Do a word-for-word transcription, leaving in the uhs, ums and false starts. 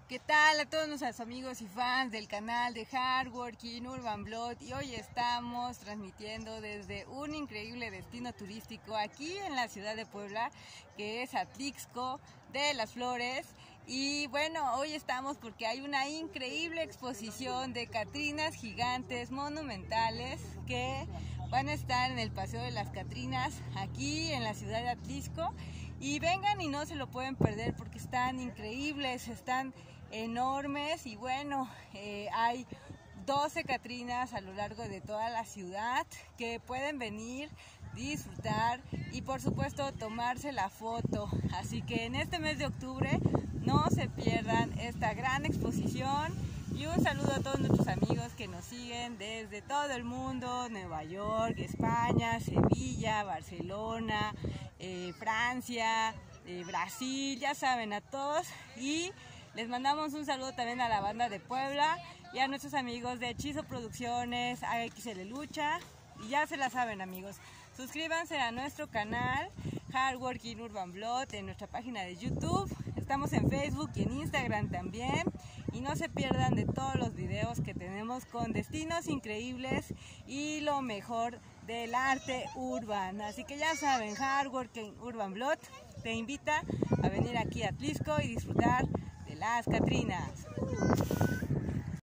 ¿Qué tal a todos nuestros amigos y fans del canal de Hardworking Urban Blood? Y hoy estamos transmitiendo desde un increíble destino turístico aquí en la ciudad de Puebla, que es Atlixco de las Flores. Y bueno, hoy estamos porque hay una increíble exposición de catrinas gigantes monumentales que van a estar en el Paseo de las Catrinas aquí en la ciudad de Atlixco. Y vengan y no se lo pueden perder porque están increíbles, están enormes y bueno, eh, hay doce catrinas a lo largo de toda la ciudad que pueden venir, disfrutar y por supuesto tomarse la foto. Así que en este mes de octubre no se pierdan esta gran exposición. Y un saludo a todos nuestros amigos que nos siguen desde todo el mundo: Nueva York, España, Sevilla, Barcelona, eh, Francia, eh, Brasil, ya saben, a todos. Y les mandamos un saludo también a la banda de Puebla y a nuestros amigos de Hechizo Producciones, A X L Lucha. Y ya se la saben, amigos, suscríbanse a nuestro canal Hardworking Urban Blood en nuestra página de YouTube. Estamos en Facebook y en Instagram también. Y no se pierdan de todos los videos que tenemos con destinos increíbles y lo mejor del arte urbano. Así que ya saben, Hardworking Urban Blood te invita a venir aquí a Atlixco y disfrutar de las catrinas.